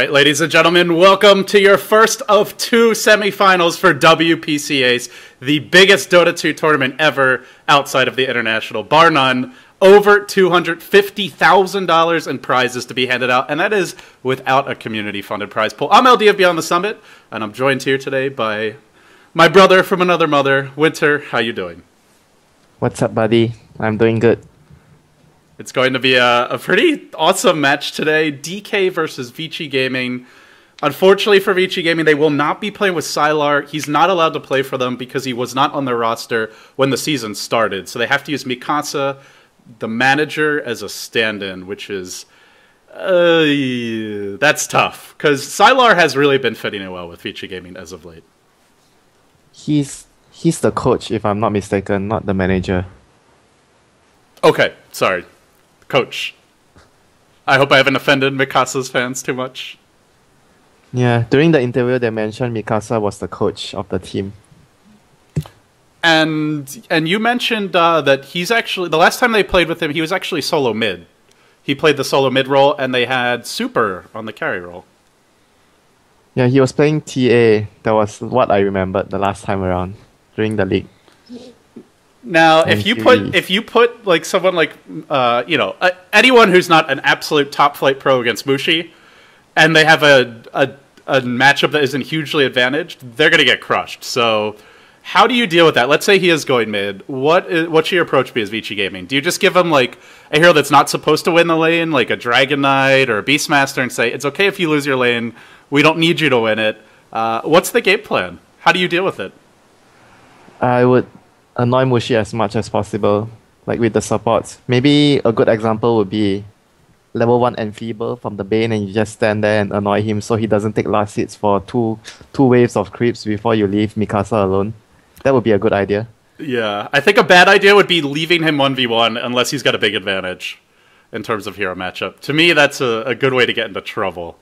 right, ladies and gentlemen, welcome to your first of two semifinals for WPC Ace, the biggest Dota 2 tournament ever outside of the international, bar none. Over $250,000 in prizes to be handed out, and that is without a community-funded prize pool. I'm LD of Beyond the Summit, and I'm joined here today by my brother from another mother, Winter. How you doing? What's up, buddy? I'm doing good. It's going to be a pretty awesome match today. DK versus Vici Gaming. Unfortunately for Vici Gaming, they will not be playing with Sylar. He's not allowed to play for them because he was not on their roster when the season started. So they have to use Mikasa, the manager, as a stand-in, which is... that's tough. Because Sylar has really been fitting in well with Vici Gaming as of late. He's the coach, if I'm not mistaken, not the manager. Okay, sorry. Coach. I hope I haven't offended Mikasa's fans too much. Yeah, during the interview they mentioned Mikasa was the coach of the team. And you mentioned that he's actually... The last time they played with him, he was actually solo mid. He played the solo mid role, and they had Super on the carry role. Yeah, he was playing TA. That was what I remembered the last time around during the league. Now, if you put like someone like anyone who's not an absolute top flight pro against Mushi, and they have a matchup that isn't hugely advantaged, they're gonna get crushed. So, how do you deal with that? Let's say he is going mid. What should your approach be as Vici Gaming? Do you just give him like a hero that's not supposed to win the lane, like a Dragon Knight or a Beastmaster, and say it's okay if you lose your lane? We don't need you to win it. What's the game plan? How do you deal with it? I would annoy Mushi as much as possible, like with the supports. Maybe a good example would be level 1 Enfeeble from the Bane, and you just stand there and annoy him so he doesn't take last hits for two waves of creeps before you leave Mikasa alone. That would be a good idea. Yeah, I think a bad idea would be leaving him 1v1 unless he's got a big advantage in terms of hero matchup. To me, that's a good way to get into trouble.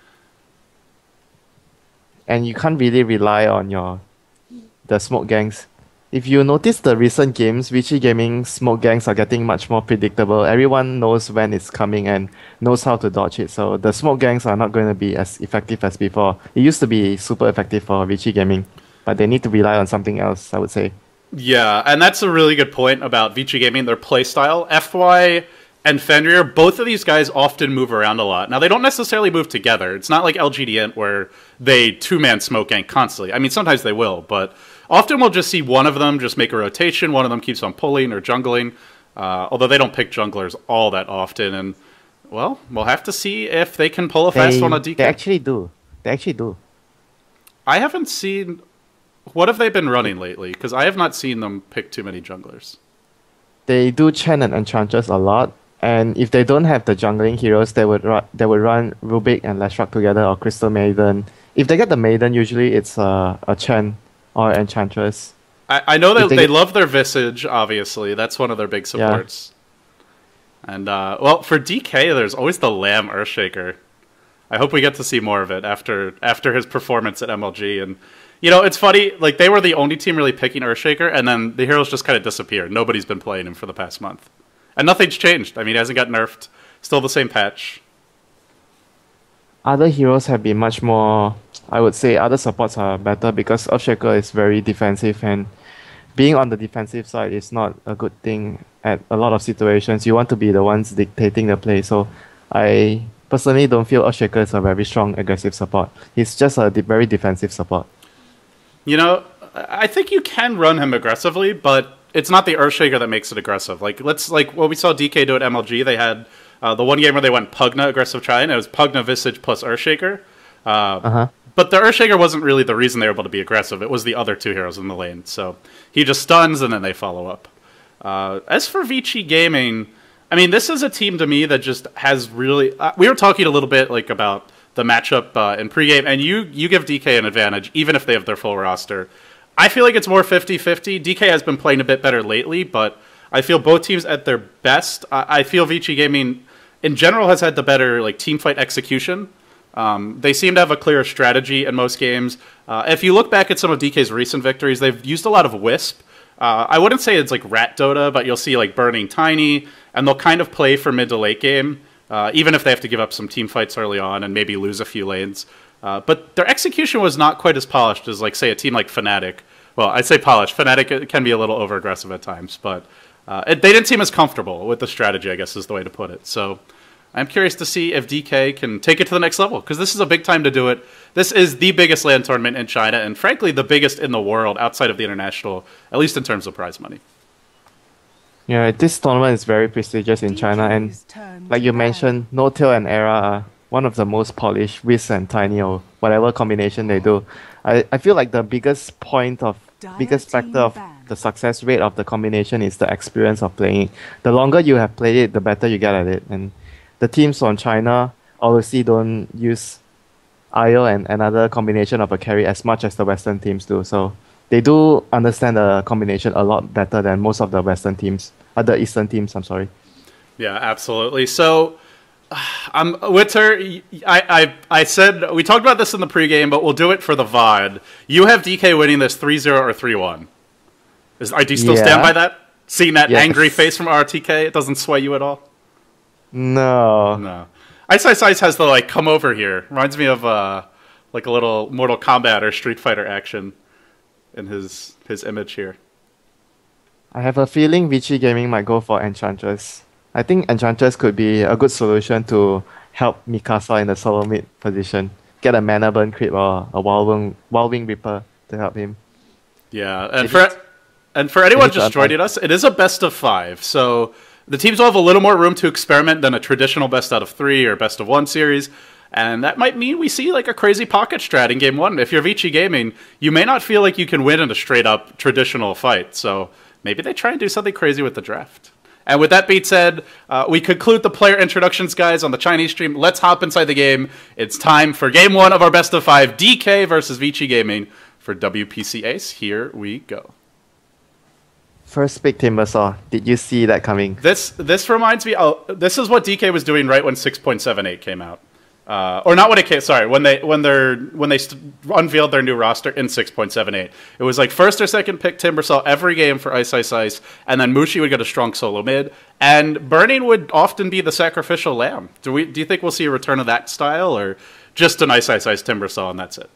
And you can't really rely on the smoke gangs. If you notice the recent games, Vici Gaming smoke gangs are getting much more predictable. Everyone knows when it's coming and knows how to dodge it. So the smoke gangs are not going to be as effective as before. It used to be super effective for Vici Gaming, but they need to rely on something else, I would say. Yeah, and that's a really good point about Vici Gaming, their playstyle. FY and Fenrir, both of these guys often move around a lot. Now, they don't necessarily move together. It's not like LGDN where they two-man smoke gang constantly. I mean, sometimes they will, but often we'll just see one of them just make a rotation, one of them keeps on pulling or jungling, although they don't pick junglers all that often. And, well, we'll have to see if they can pull a fast one on DK. They actually do. They actually do. I haven't seen... What have they been running lately? Because I have not seen them pick too many junglers. They do Chen and Enchantress a lot. And if they don't have the jungling heroes, they would run Rubik and Leshrac together, or Crystal Maiden. If they get the Maiden, usually it's a Chen or Enchantress. I know that they love their Visage, obviously. That's one of their big supports. Yeah. And, well, for DK, there's always the Lamb Earthshaker. I hope we get to see more of it after his performance at MLG. And, you know, it's funny, like, they were the only team really picking Earthshaker, and then the heroes just kind of disappeared. Nobody's been playing him for the past month. And nothing's changed. I mean, he hasn't got nerfed. Still the same patch. Other heroes have been much more... I would say other supports are better because Earthshaker is very defensive, and being on the defensive side is not a good thing at a lot of situations. You want to be the ones dictating the play. So I personally don't feel Earthshaker is a very strong aggressive support. He's just a very defensive support. You know, I think you can run him aggressively, but it's not the Earthshaker that makes it aggressive. Like what we saw DK do at MLG. They had the one game where they went Pugna aggressive try, and it was Pugna Visage plus Earthshaker. But the Earthshaker wasn't really the reason they were able to be aggressive. It was the other two heroes in the lane. So he just stuns, and then they follow up. As for Vici Gaming, I mean, this is a team to me that just has really... we were talking a little bit like about the matchup in pregame, and you give DK an advantage, even if they have their full roster. I feel like it's more 50-50. DK has been playing a bit better lately, but I feel both teams at their best. I feel Vici Gaming, in general, has had the better like team fight execution. They seem to have a clearer strategy in most games. If you look back at some of DK's recent victories, they've used a lot of Wisp. I wouldn't say it's like Rat Dota, but you'll see like Burning Tiny, and they'll kind of play for mid to late game. even if they have to give up some team fights early on and maybe lose a few lanes. But their execution was not quite as polished as, like, say, a team like Fnatic. Well, I'd say polished. Fnatic can be a little over-aggressive at times, but they didn't seem as comfortable with the strategy, I guess is the way to put it. So I'm curious to see if DK can take it to the next level, because this is a big time to do it. This is the biggest LAN tournament in China, and frankly, the biggest in the world outside of the international, at least in terms of prize money. Yeah, this tournament is very prestigious in China, and like you mentioned, N0tail and Era are one of the most polished, Wiz and Tiny, or whatever combination they do. I feel like the biggest factor of the success rate of the combination is the experience of playing it. The longer you have played it, the better you get at it. And the teams on China obviously don't use IO and another combination of a carry as much as the Western teams do. So they do understand the combination a lot better than most of the Western teams, the Eastern teams, I'm sorry. Yeah, absolutely. So, Witter, I said, we talked about this in the pregame, but we'll do it for the VOD. You have DK winning this 3-0 or 3-1. Do you still stand by that? Seeing that angry face from RTK, it doesn't sway you at all? No. Ice has the, like, come over here. Reminds me of, like, a little Mortal Kombat or Street Fighter action in his image here. I have a feeling Vici Gaming might go for Enchantress. I think Enchantress could be a good solution to help Mikasa in the solo mid position. Get a mana burn crit or a Wild Wing Reaper to help him. Yeah, and for anyone just joining us, it is a best of 5. So the teams will have a little more room to experiment than a traditional best out of 3 or best of 1 series. And that might mean we see like a crazy pocket strat in game 1. If you're Vici Gaming, you may not feel like you can win in a straight up traditional fight. So maybe they try and do something crazy with the draft. And with that being said, we conclude the player introductions, guys, on the Chinese stream. Let's hop inside the game. It's time for game 1 of our best of 5, DK versus Vici Gaming for WPC Ace. Here we go. First pick Timbersaw. Did you see that coming? This reminds me. Oh, this is what DK was doing right when 6.78 came out. Or not when it came. Sorry, when they unveiled their new roster in 6.78. It was like first or second pick Timbersaw every game for Ice, and then Mushi would get a strong solo mid, and Burning would often be the sacrificial lamb. Do you think we'll see a return of that style, or just an Ice Timbersaw and that's it?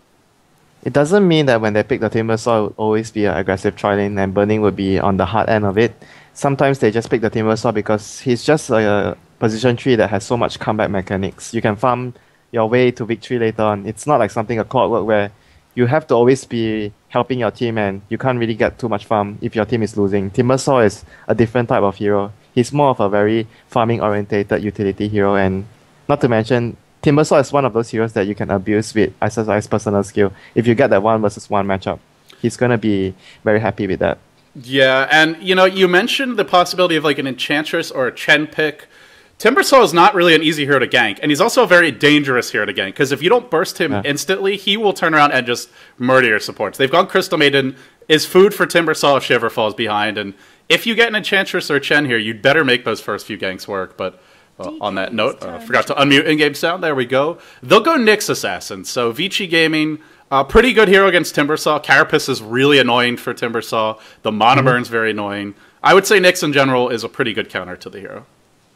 It doesn't mean that when they pick the Timbersaw, it will always be an aggressive tri-lane and Burning would be on the hard end of it. Sometimes they just pick the Timbersaw because he's just a position tree that has so much comeback mechanics. You can farm your way to victory later on. It's not like something a clockwork where you have to always be helping your team and you can't really get too much farm if your team is losing. Timbersaw is a different type of hero. He's more of a very farming orientated utility hero, and not to mention Timbersaw is one of those heroes that you can abuse with Ice personal skill. If you get that 1 versus 1 matchup, he's gonna be very happy with that. Yeah, and you mentioned the possibility of like an Enchantress or a Chen pick. Timbersaw is not really an easy hero to gank, and he's also a very dangerous hero to gank, because if you don't burst him instantly, he will turn around and just murder your supports. They've gone Crystal Maiden is food for Timbersaw if she ever falls behind, and if you get an Enchantress or Chen here, you'd better make those first few ganks work, but on that note, forgot to unmute in-game sound, there we go. They'll go Nyx Assassin, so Vici Gaming, pretty good hero against Timbersaw. Carapace is really annoying for Timbersaw. The Mana Burn's very annoying. I would say Nyx in general is a pretty good counter to the hero.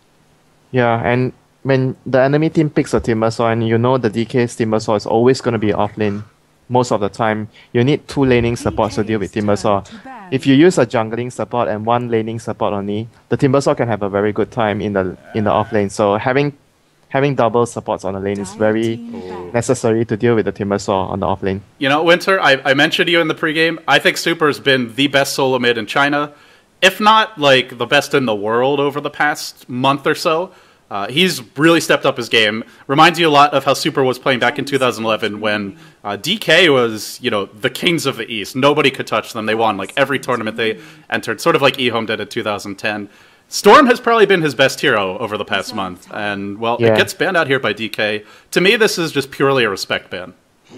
Yeah, and when the enemy team picks a Timbersaw and you know the DK's Timbersaw is always going to be offlane most of the time, you need 2 laning supports to deal with Timbersaw. If you use a jungling support and 1 laning support only, the Timbersaw can have a very good time in the offlane. So having double supports on the lane is very necessary to deal with the Timbersaw on the offlane. Winter, I mentioned to you in the pregame, I think Super's been the best solo mid in China, if not like the best in the world over the past month or so. He's really stepped up his game. Reminds you a lot of how Super was playing back in 2011 when DK was, the kings of the East. Nobody could touch them. They won like every tournament they entered, sort of like eHome did in 2010. Storm has probably been his best hero over the past month, and it gets banned out here by DK. To me, this is just purely a respect ban.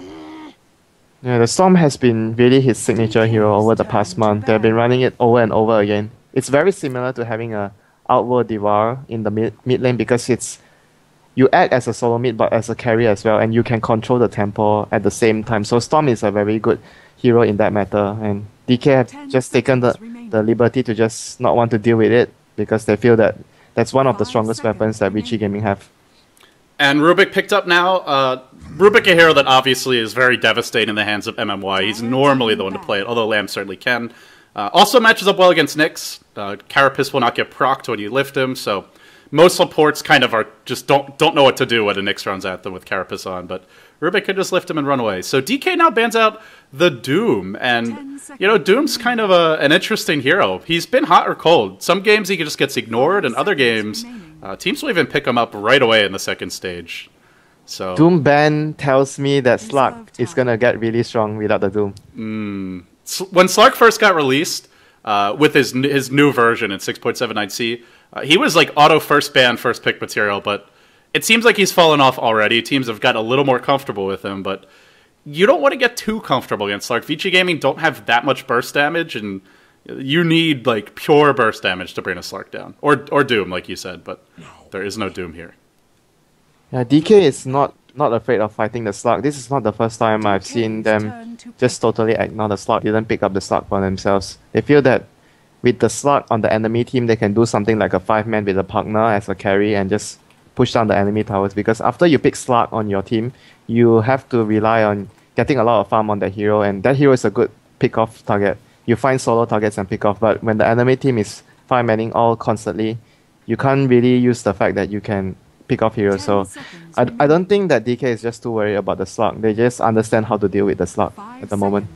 Yeah, the Storm has been really his signature hero over the past month. They've been running it over and over again. It's very similar to having a Outworld Devour in the mid lane because you act as a solo mid but as a carry as well, and you can control the tempo at the same time. So Storm is a very good hero in that matter, and DK have just taken the liberty to just not want to deal with it because they feel that that's one of the strongest weapons that Vici Gaming have. And Rubik picked up now. Rubik, a hero that obviously is very devastating in the hands of MMY. He's normally the one to play it, although Lamb certainly can. Also matches up well against Nyx. Carapace will not get procced when you lift him, so most supports kind of are just don't know what to do when a Nyx runs at them with Carapace on, but Rubik can just lift him and run away. So DK now bans out the Doom, and you know, Doom's kind of an interesting hero. He's been hot or cold. Some games he just gets ignored, and other games teams will even pick him up right away in the second stage. So Doom ban tells me that Slark is gonna get really strong without the Doom. When Slark first got released with his new version in 6.79c, he was like auto first ban, first pick material, but it seems like he's fallen off already. Teams have gotten a little more comfortable with him, but you don't want to get too comfortable against Slark. Vici Gaming don't have that much burst damage, and you need like pure burst damage to bring a Slark down. Or Doom, like you said, but there is no Doom here. Yeah, DK is not afraid of fighting the Slark. This is not the first time I've seen them just totally ignore the Slark, didn't pick up the Slark for themselves. They feel that with the Slark on the enemy team, they can do something like a 5-man with a Pugna as a carry and just push down the enemy towers, because after you pick Slark on your team, you have to rely on getting a lot of farm on that hero, and that hero is a good pick-off target. You find solo targets and pick off, but when the enemy team is 5-manning all constantly, you can't really use the fact that you can pick off heroes. So I don't think that DK is just too worried about the Slark. They just understand how to deal with the Slark at the moment.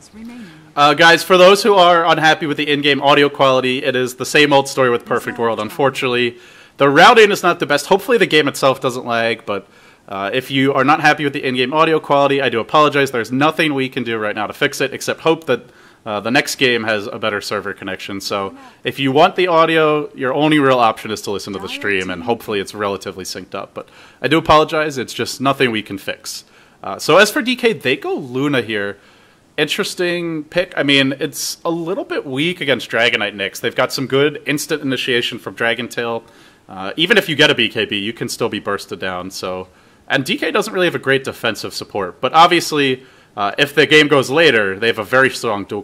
Guys, for those who are unhappy with the in-game audio quality, it is the same old story with Perfect World, unfortunately. The routing is not the best. Hopefully the game itself doesn't lag, but if you are not happy with the in-game audio quality, I do apologize. There's nothing we can do right now to fix it, except hope that the next game has a better server connection. So if you want the audio, your only real option is to listen to the stream, and hopefully it's relatively synced up. But I do apologize. It's just nothing we can fix. So as for DK, they go Luna here. Interesting pick. I mean, it's a little bit weak against Dragonite Nyx. They've got some good instant initiation from Dragon Tail. Even if you get a BKB, you can still be bursted down. So, and DK doesn't really have a great defensive support. But obviously, if the game goes later, they have a very strong dual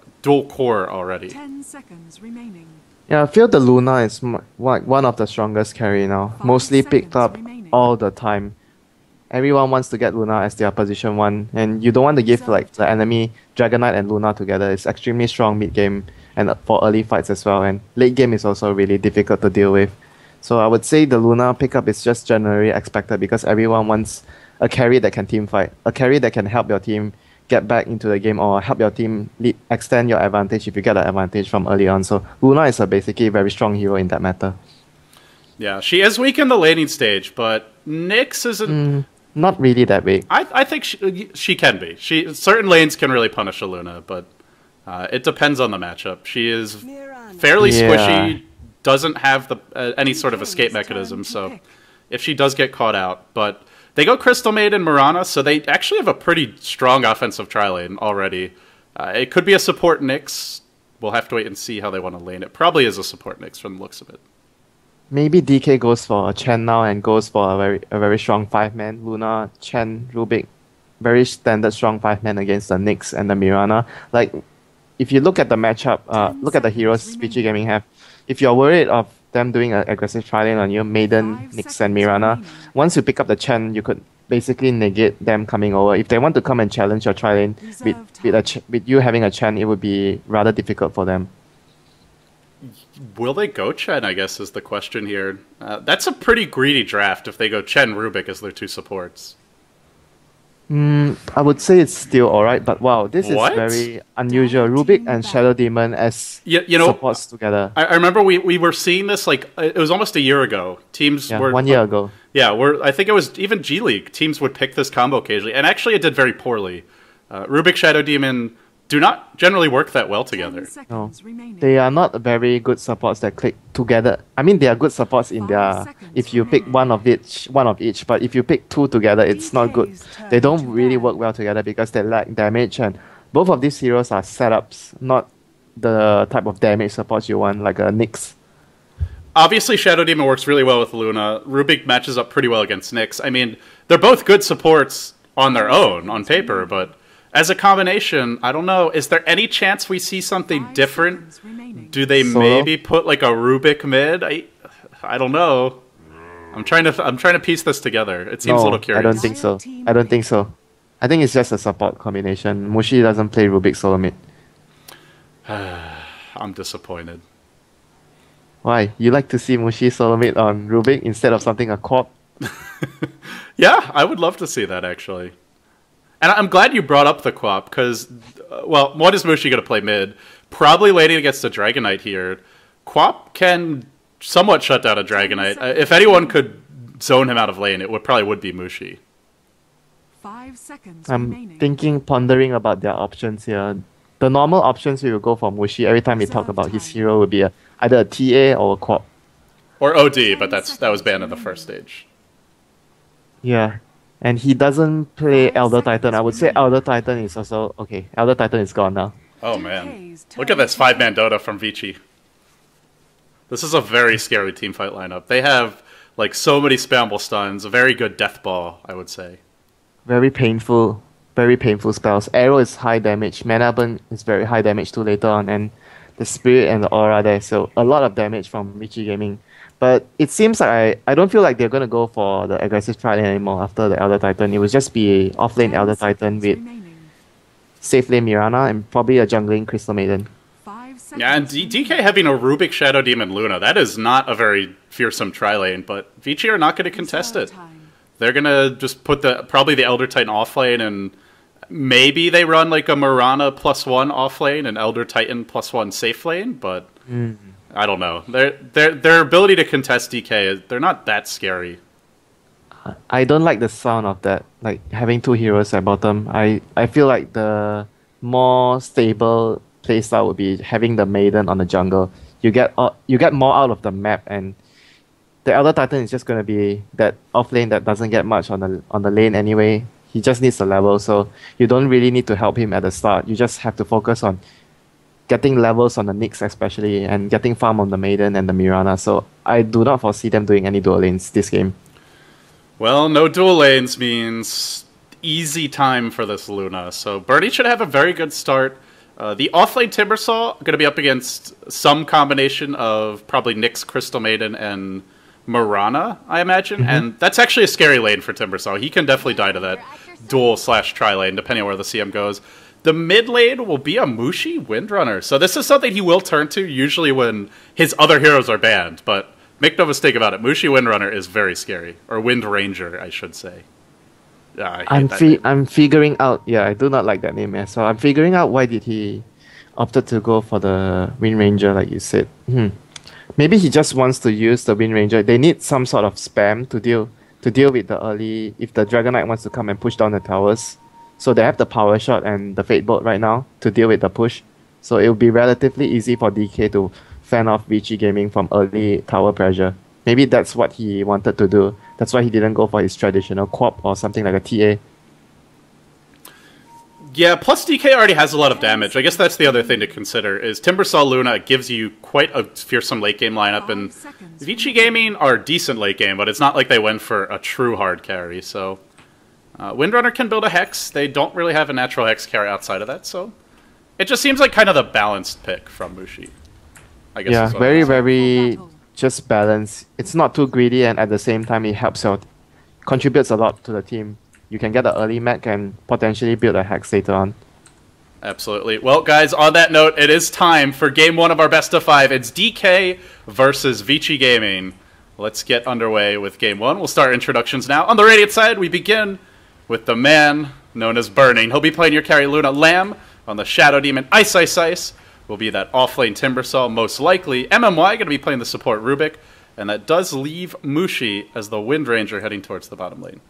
core already. 10 seconds remaining. Yeah, I feel the Luna is one of the strongest carry now. Mostly picked up all the time. Everyone wants to get Luna as their position 1, and you don't want to give like the enemy Dragonite and Luna together. It's extremely strong mid game and for early fights as well, and late game is also really difficult to deal with. So I would say the Luna pickup is just generally expected because everyone wants a carry that can team fight, a carry that can help your team get back into the game or help your team extend your advantage if you get an advantage from early on. So Luna is a basically very strong hero in that matter. Yeah, she is weak in the laning stage, but Nyx isn't... Not really that weak. I think she can be. Certain lanes can really punish a Luna, but it depends on the matchup. She is fairly squishy, doesn't have the any sort of escape mechanism, so if she does get caught out. But they go Crystal Maid and Mirana, so they actually have a pretty strong offensive tri-lane already. It could be a support Nyx. We'll have to wait and see how they want to lane it. Probably is a support Nyx from the looks of it. Maybe DK goes for a Chen now and goes for a very strong 5-man. Luna, Chen, Rubik, very standard strong 5-man against the Nyx and the Mirana. Like, if you look at the matchup, look at the heroes Vici Gaming have. If you're worried of them doing an aggressive tri-lane on you, Maiden, Nyx, and Mirana, once you pick up the Chen, you could basically negate them coming over. If they want to come and challenge your tri-lane with you having a Chen, it would be rather difficult for them. Will they go Chen, I guess, is the question here. That's a pretty greedy draft if they go Chen, Rubik as their 2 supports. I would say it's still alright, but wow, this is very unusual. Rubik and Shadow Demon as supports together. I remember we were seeing this, like, it was almost a year ago. Teams were... 1 year ago. Yeah, I think it was even G League. Teams would pick this combo occasionally, and actually it did very poorly. Rubik, Shadow Demon do not generally work that well together. No, they are not very good supports that click together. I mean, they are good supports in their... If you pick one of each, but if you pick 2 together, it's not good. They don't really work well together because they lack damage, and both of these heroes are setups, not the type of damage supports you want, like a Nyx. Obviously, Shadow Demon works really well with Luna. Rubik matches up pretty well against Nyx. I mean, they're both good supports on their own, on paper, but as a combination, I don't know. Is there any chance we see something different? Do they maybe put like a Rubik mid? I don't know. I'm trying to piece this together. It seems a little curious. I don't think so. I don't think so. I think it's just a support combination. Mushi doesn't play Rubik solo mid. I'm disappointed. Why? You like to see Mushi solo mid on Rubik instead of something a quad? Yeah, I would love to see that actually. And I'm glad you brought up the Quap, because, well, what is Mushi going to play mid? Probably laning against the Dragon Knight here. Quap can somewhat shut down a Dragon Knight. If anyone could zone him out of lane, it probably would be Mushi. 5 seconds I'm remaining. pondering about their options here. The normal options we will go for Mushi every time we talk about his hero would be either a TA or a Quap. Or OD, but that was banned in the first stage. Yeah. And he doesn't play Elder Titan. I would say Elder Titan is also... Okay, Elder Titan is gone now. Oh man. Look at this 5-man Dota from Vici. This is a very scary teamfight lineup. They have like so many spammable stuns, a very good death ball, I would say. Very painful spells. Arrow is high damage. Mana Burn is very high damage too later on. And the Spirit and the Aura there. So a lot of damage from Vici Gaming. But it seems like I don't feel like they're going to go for the aggressive tri-lane anymore after the Elder Titan. It would just be off-lane Elder Titan with safe lane Mirana and probably a jungling Crystal Maiden. Yeah, and DK having a Rubik Shadow Demon Luna, that is not a very fearsome tri-lane, but Vici are not going to contest it. They're going to just put probably the Elder Titan off-lane, and maybe they run like a Mirana +1 off-lane and Elder Titan +1 safe lane, but... I don't know. Their ability to contest DK, they're not that scary. I don't like the sound of that, like having two heroes at bottom. I feel like the more stable playstyle would be having the Maiden on the jungle. You get more out of the map, and the Elder Titan is just going to be that off lane that doesn't get much on the lane anyway. He just needs the level, so you don't really need to help him at the start. You just have to focus on getting levels on the Nyx especially, and getting farm on the Maiden and the Mirana. So I do not foresee them doing any dual lanes this game. Well, no dual lanes means easy time for this Luna. So Bernie should have a very good start. The offlane Timbersaw going to be up against some combination of probably Nyx, Crystal Maiden, and Mirana, I imagine. And that's actually a scary lane for Timbersaw. He can definitely die to that dual/tri lane, depending on where the CM goes. The mid lane will be a Mushi Windrunner. So this is something he will turn to, usually when his other heroes are banned. But make no mistake about it, Mushi Windrunner is very scary. Or Wind Ranger, I should say. Yeah, I'm figuring out... Yeah, I do not like that name. So I'm figuring out why did he opted to go for the Wind Ranger, like you said. Maybe he just wants to use the Wind Ranger. They need some sort of spam to deal with the early... If the Dragon Knight wants to come and push down the towers... So they have the Power Shot and the Fate Bolt right now to deal with the push. So it will be relatively easy for DK to fan off Vici Gaming from early tower pressure. Maybe that's what he wanted to do. That's why he didn't go for his traditional Quap or something like a TA. Yeah, plus DK already has a lot of damage. I guess that's the other thing to consider, is Timbersaw Luna gives you quite a fearsome late game lineup, and Vici Gaming are decent late game, but it's not like they went for a true hard carry, so... Windrunner can build a Hex. They don't really have a natural Hex carry outside of that, so it just seems like kind of the balanced pick from Mushi. I guess. Yeah, very just balanced. It's not too greedy, and at the same time, it helps out, contributes a lot to the team. You can get an early mech and potentially build a Hex later on. Absolutely. Well, guys, on that note, it is time for game one of our best of 5. It's DK versus Vici Gaming. Let's get underway with game one. We'll start introductions now. On the Radiant side, we begin with the man known as Burning. He'll be playing your carry Luna Lamb. On the Shadow Demon, Ice Ice Ice will be that offlane Timbersaw, most likely. MMY going to be playing the support Rubik, and that does leave Mushi as the Wind Ranger heading towards the bottom lane.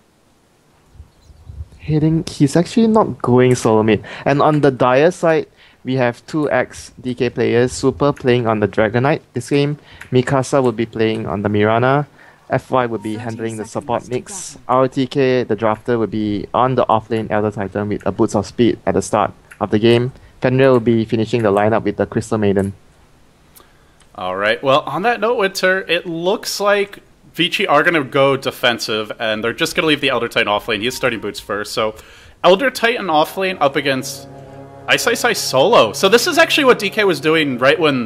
He's actually not going solo mid. And on the Dire side, we have two ex-DK players, Super playing on the Dragon Knight this game, Mikasa will be playing on the Mirana, FY would be handling the support Nyx. RTK, the drafter, would be on the offlane Elder Titan with a Boots of Speed at the start of the game. Fenrir will be finishing the lineup with the Crystal Maiden. Alright, well, on that note, Winter, it looks like Vici are going to go defensive, and they're just going to leave the Elder Titan offlane. He's starting Boots first, so Elder Titan offlane up against... Ice Ice solo. So this is actually what DK was doing right when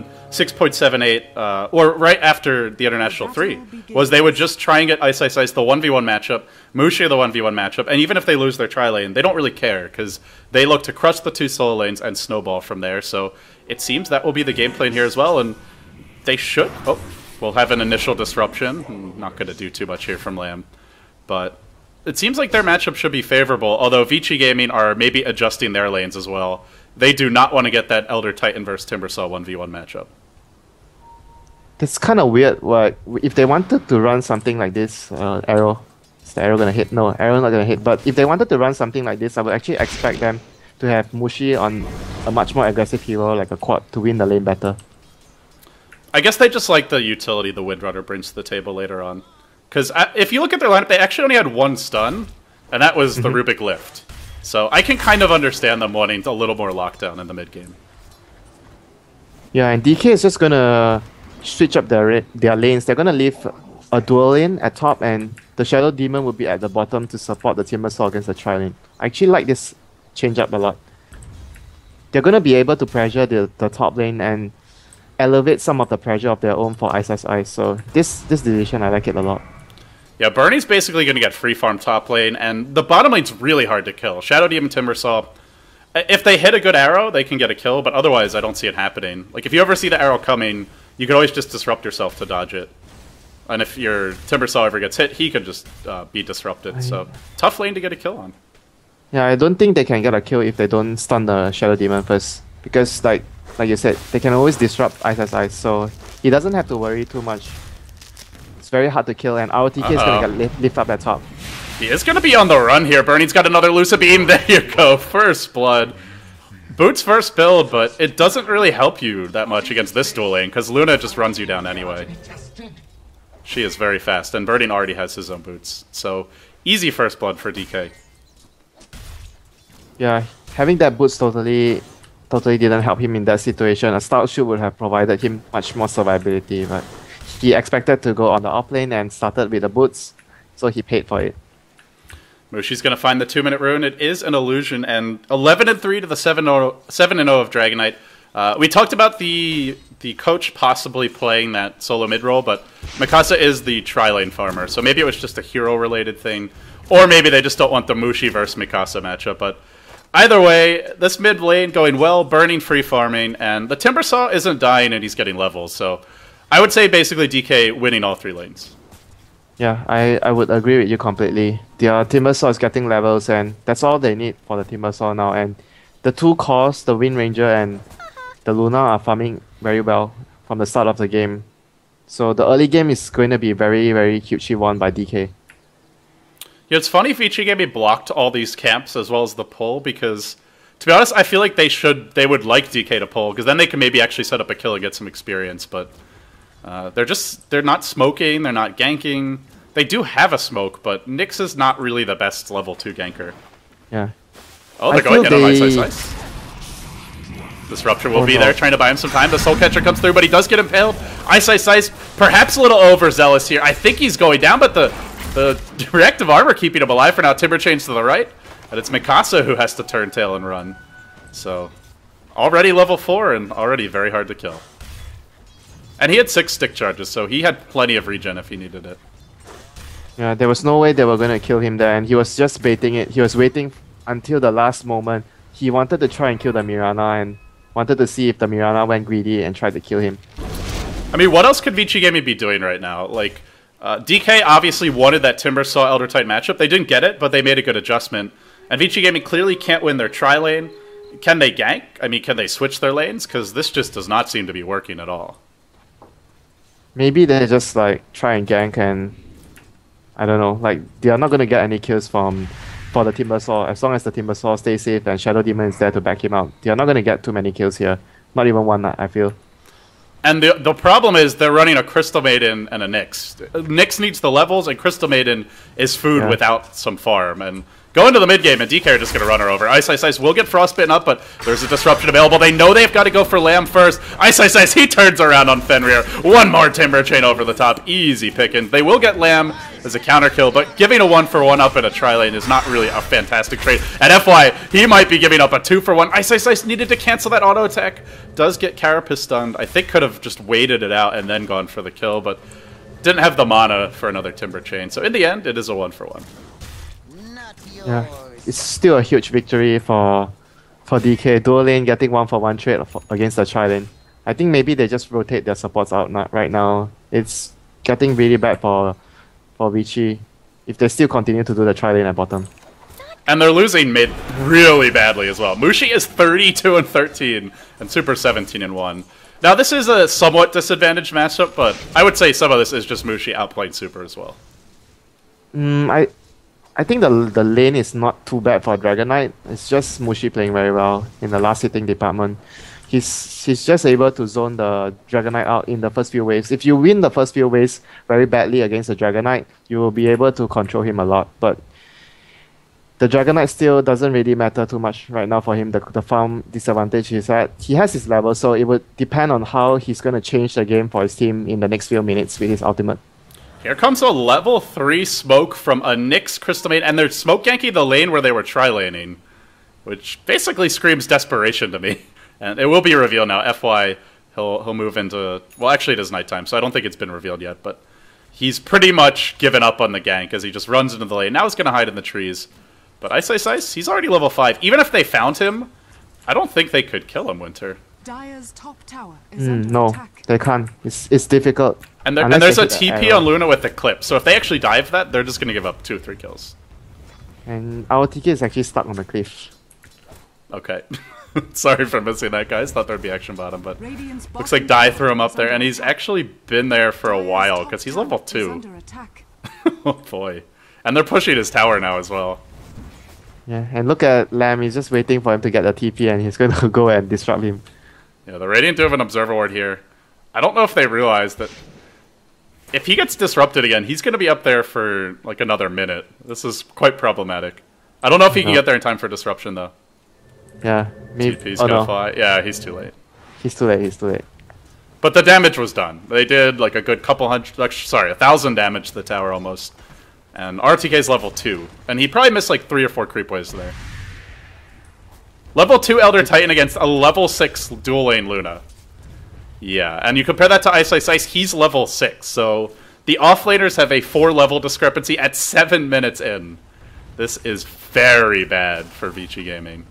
6.78, or right after the International 3, was they would just try and get Ice Ice the 1v1 matchup, Mushi the 1v1 matchup, and even if they lose their tri-lane, they don't really care, because they look to crush the 2 solo lanes and snowball from there, so it seems that will be the game plan here as well, and they should... Oh, we'll have an initial disruption. I'm not going to do too much here from Lamb, but... It seems like their matchup should be favorable, although Vici Gaming are maybe adjusting their lanes as well. They do not want to get that Elder Titan versus Timbersaw 1v1 matchup. It's kind of weird. What if they wanted to run something like this? Arrow, is the arrow gonna hit? No, arrow not gonna hit. But if they wanted to run something like this, I would actually expect them to have Mushi on a much more aggressive hero like a quad to win the lane better. I guess they just like the utility the Windrunner brings to the table later on. Because if you look at their lineup, they actually only had 1 stun, and that was the Rubik Lift. So I can kind of understand them wanting a little more lockdown in the mid game. Yeah, and DK is just gonna switch up their lanes. They're gonna leave a dual lane at top, and the Shadow Demon will be at the bottom to support the Timbersaw against the tri-lane. I actually like this change up a lot. They're gonna be able to pressure the top lane and elevate some of the pressure of their own for Ice Ice Ice. So this decision, I like it a lot. Yeah, Bernie's basically going to get free farm top lane, and the bottom lane's really hard to kill. Shadow Demon Timbersaw, if they hit a good arrow, they can get a kill, but otherwise I don't see it happening. Like, if you ever see the arrow coming, you can always just disrupt yourself to dodge it. And if your Timbersaw ever gets hit, he can just be disrupted. So, tough lane to get a kill on. Yeah, I don't think they can get a kill if they don't stun the Shadow Demon first. Because, like you said, they can always disrupt Ice Ice Ice, so he doesn't have to worry too much. It's very hard to kill, and ROTK is going to get lift up at top. He is going to be on the run here. Bernie's got another Lucid Beam. There you go. First blood. Boot's first build, but it doesn't really help you that much against this dual lane, because Luna just runs you down anyway. She is very fast, and Bernie already has his own boots. So, easy first blood for DK. Yeah, having that boots totally didn't help him in that situation. A Stout Shoot would have provided him much more survivability, but he expected to go on the off lane and started with the boots, so he paid for it. Mushi's going to find the 2-minute rune. It is an illusion, and 11-3 to the 7-0 of Dragonite. We talked about the coach possibly playing that solo mid role, but Mikasa is the tri-lane farmer, so maybe it was just a hero-related thing, or maybe they just don't want the Mushi versus Mikasa matchup, but either way, this mid lane going well, burning free farming, and the Timbersaw isn't dying and he's getting levels, so I would say basically DK winning all 3 lanes. Yeah, I would agree with you completely. Their Timbersaw is getting levels, and that's all they need for the Timbersaw now. And the 2 cores, the Wind Ranger and the Luna, are farming very well from the start of the game. So the early game is going to be very, very hugely won by DK. Yeah, it's funny Vici Gaming blocked all these camps as well as the pull, because to be honest, I feel like they would like DK to pull, because then they can maybe actually set up a kill and get some experience, but they're not smoking, they're not ganking. They do have a smoke, but Nyx is not really the best level 2 ganker. Yeah. Oh, they're going in on Ice Ice Ice. Disruption will be there, trying to buy him some time. The Soul Catcher comes through, but he does get impaled. Ice Ice Ice, perhaps a little overzealous here. I think he's going down, but the reactive armor keeping him alive for now. Timber Chains to the right, and it's Mikasa who has to turn tail and run. So, already level 4 and already very hard to kill. And he had 6 stick charges, so he had plenty of regen if he needed it. Yeah, there was no way they were going to kill him there, and he was just baiting it. He was waiting until the last moment. He wanted to try and kill the Mirana and wanted to see if the Mirana went greedy and tried to kill him. I mean, what else could Vici Gaming be doing right now? Like, DK obviously wanted that Timbersaw Elder Titan matchup. They didn't get it, but they made a good adjustment. And Vici Gaming clearly can't win their tri-lane. Can they gank? I mean, can they switch their lanes? Because this just does not seem to be working at all. Maybe they just like try and gank, and I don't know, like they are not going to get any kills for the Timbersaw. As long as the Timbersaw stays safe and Shadow Demon is there to back him out, they are not going to get too many kills here. Not even one, I feel. And the problem is they're running a Crystal Maiden and a Nyx. Nyx needs the levels, and Crystal Maiden is food without some farm. And go into the mid game, and DK are just going to run her over. Ice Ice Ice will get frostbitten up, but there's a disruption available. They know they've got to go for Lamb first. Ice Ice Ice, he turns around on Fenrir. One more Timber Chain over the top. Easy picking. They will get Lamb as a counter kill, but giving a 1-for-1 up in a tri-lane is not really a fantastic trade. And FY, he might be giving up a 2-for-1. Ice Ice Ice needed to cancel that auto attack. Does get Carapace stunned. I think could have just waited it out and then gone for the kill, but didn't have the mana for another Timber Chain. So in the end, it is a 1-for-1. Yeah, it's still a huge victory for DK. Dual lane getting 1-for-1 trade against the tri-lane. I think maybe they just rotate their supports out right now. It's getting really bad for Vici if they still continue to do the tri-lane at bottom. And they're losing mid really badly as well. Mushi is 32-13 and Super 17-1. Now this is a somewhat disadvantaged matchup, but I would say some of this is just Mushi outplaying Super as well. I think the lane is not too bad for Dragon Knight. It's just Mushi playing very well in the last hitting department. He's just able to zone the Dragon Knight out in the first few waves. If you win the first few waves very badly against the Dragon Knight, you will be able to control him a lot. But the Dragon Knight still doesn't really matter too much right now for him. The farm disadvantage is that he has his level, so it would depend on how he's going to change the game for his team in the next few minutes with his ultimate. Here comes a level 3 smoke from a Nyx Crystal Maiden, and they're smoke ganking the lane where they were tri-laning, which basically screams desperation to me. And it will be revealed now. FY, he'll move into... Well, actually it is nighttime, so I don't think it's been revealed yet, but he's pretty much given up on the gank as he just runs into the lane. Now he's going to hide in the trees. But Ice Ice Ice, he's already level 5. Even if they found him, I don't think they could kill him, Winter. Dire's top tower is under No, attack. they can't. It's difficult. And there's a TP on Luna with the clip, so if they actually dive that, they're just going to give up 2 or 3 kills. And our TK is actually stuck on the cliff. Okay. Sorry for missing that, guys. Thought there'd be action bottom, but Radiant's looks like Dai threw him up there, and he's actually been there for a while, because he's level 2. Oh boy. And they're pushing his tower now as well. Yeah, and look at Lamb, he's just waiting for him to get the TP and he's going to go and disrupt him. Yeah, the Radiant do have an Observer Ward here. I don't know if they realize that if he gets disrupted again, he's going to be up there for like another minute. This is quite problematic. I don't know if he can get there in time for disruption, though. Yeah, maybe. TP's gonna fly. Yeah, he's too late. He's too late. But the damage was done. They did like a good couple hundred, 1,000 damage to the tower almost. And RTK's level 2. And he probably missed like 3 or 4 creep waves there. Level 2 Elder Titan against a level 6 dual lane Luna. Yeah, and you compare that to Ice Ice Ice, he's level 6. So the offlaners have a 4-level discrepancy at 7 minutes in. This is very bad for Vici Gaming.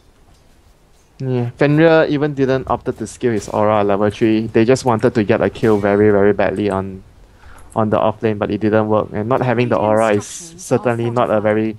Yeah, Fenrir even didn't opt to skill his aura at level 3. They just wanted to get a kill very, very badly on the offlane, but it didn't work. And not having the aura is certainly not a very